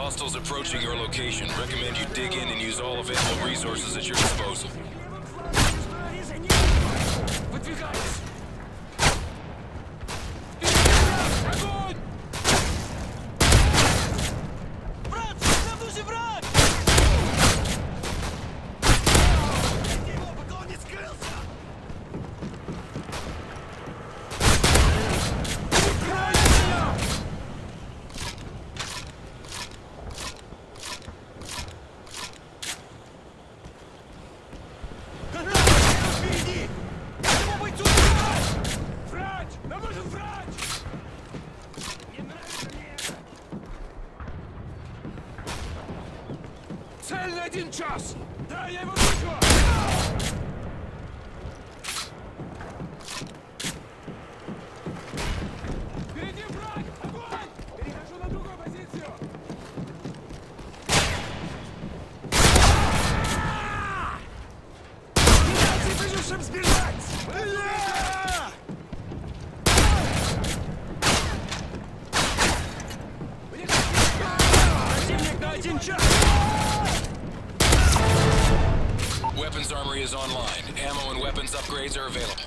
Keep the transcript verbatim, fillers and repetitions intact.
Hostiles approaching your location. Recommend you dig in and use all available resources at your disposal. Цель на один час! Да, я его вижу! Впереди враг! Огонь! Перехожу на другую позицию! Не дайте выжившим сбежать! Противник на один час! Weapons armory is online. Ammo and weapons upgrades are available.